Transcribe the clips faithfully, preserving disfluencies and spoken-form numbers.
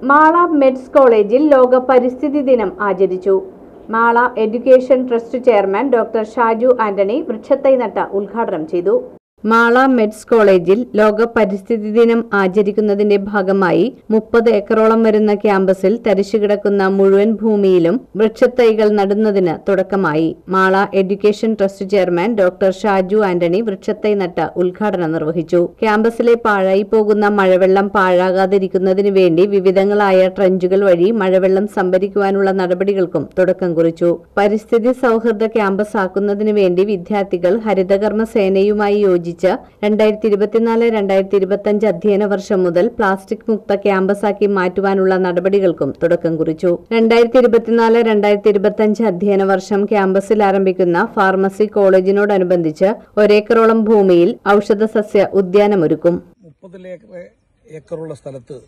Mala meds കോളേജിൽ ലോക പരിസ്ഥിതി ദിനം ആചരിച്ചു. Mala education trust chairman doctor Shaju Antony വൃക്ഷത്തൈ നട്ട് ഉദ്ഘാടനം ചെയ്തു. മാള മെഡ്സ് കോളേജിൽ ലോക പരിസ്ഥിതി ദിനം ആചരിക്കുന്നതിന്റെ ഭാഗമായി മുപ്പത് ഏക്കറോളം വരുന്ന ക്യാമ്പസിൽ തരിശുകിടക്കുന്ന മുഴുവൻ ഭൂമിയിലും വൃക്ഷത്തൈകൾ നടുന്നതിന് തുടക്കമായി. Mala education trust chairman doctor Shaju Antony വൃക്ഷത്തൈ നട്ട് ഉദ്ഘാടനം നിർവഹിച്ചു. ക്യാമ്പസിലെ പാഴായി പോകുന്ന മഴവെള്ളം പാഴാകാതിരിക്കുന്നതിനു വേണ്ടി വിവിധങ്ങളായ ട്രഞ്ചുകൾ വഴി മഴവെള്ളം സംഭരിക്കുവാനുള്ള നടപടികൾക്കും തുടക്കം കുറിച്ചു. പരിസ്ഥിതി സൗഹൃദ ക്യാമ്പസ് ആക്കുന്നതിനു വേണ്ടി വിദ്യാർത്ഥികൾ ഹരിതകർമ്മ സേനയുമായി യോജിച്ച് രണ്ടായിരത്തി ഇരുപത്തിനാല് രണ്ടായിരത്തി ഇരുപത്തിയഞ്ച് അധ്യയന വർഷം മുതൽ പ്ലാസ്റ്റിക് മുക്ത ക്യാമ്പസാക്കി മാറ്റുവാനുള്ള നടപടികൾക്കും തുടക്കം കുറിച്ചു. രണ്ടായിരത്തി ഇരുപത്തിനാല് രണ്ടായിരത്തി ഇരുപത്തിയഞ്ച് അധ്യയന വർഷം ക്യാമ്പസിൽ ആരംഭിക്കുന്ന ഫാർമസി കോളേജിനോടനുബന്ധിച്ച് ഒരേക്കറോളം ഭൂമിയിൽ ഔഷധ സസ്യ ഉദ്യാനമൊരുക്കും. മുപ്പതിലേറെ ഏക്കറുള്ള സ്ഥലത്ത്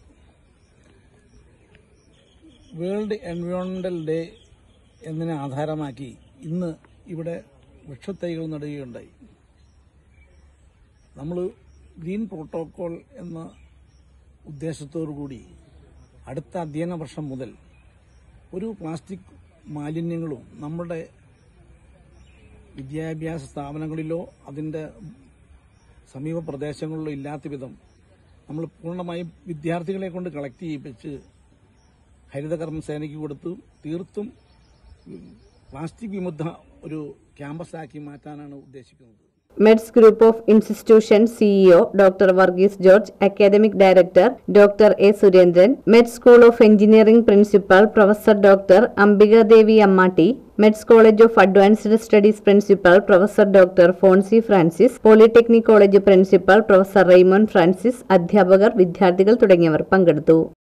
വേൾഡ് എൻവയോൺമെന്റൽ ഡേ എന്നതിനെ ആധാരമാക്കി ഇന്ന് ഇവിടെ വൃക്ഷത്തൈകൾ നടുകയുണ്ടായി. നമ്മൾ ഗ്രീൻ പ്രോട്ടോകോൾ എന്ന ഉദ്ദേശത്തോടുകൂടി അടുത്ത അധ്യയന വർഷം മുതൽ ഒരു പ്ലാസ്റ്റിക് മാലിന്യങ്ങളും നമ്മുടെ വിദ്യാഭ്യാസ സ്ഥാപനങ്ങളിലോ അതിൻ്റെ സമീപ പ്രദേശങ്ങളിലോ ഇല്ലാത്ത വിധം നമ്മൾ പൂർണ്ണമായും വിദ്യാർത്ഥികളെ കൊണ്ട് കളക്ട് ചെയ്യിപ്പിച്ച് ഹരിതകർമ്മ സേനയ്ക്ക് കൊടുത്ത് തീർത്തും പ്ലാസ്റ്റിക് വിമുക്ത ഒരു ക്യാമ്പസാക്കി മാറ്റാനാണ് ഉദ്ദേശിക്കുന്നത്. METS group of institution CEO doctor Varghese George, academic director doctor A Surendran, METS school of engineering principal professor doctor Ambikadevi Ammatti, METS college of advanced studies principal professor doctor Fonsy Francis, polytechnic college principal professor Raymon Francis, അധ്യാപകർ, വിദ്യാർത്ഥികൾ തുടങ്ങിയവർ പങ്കെടുത്തു.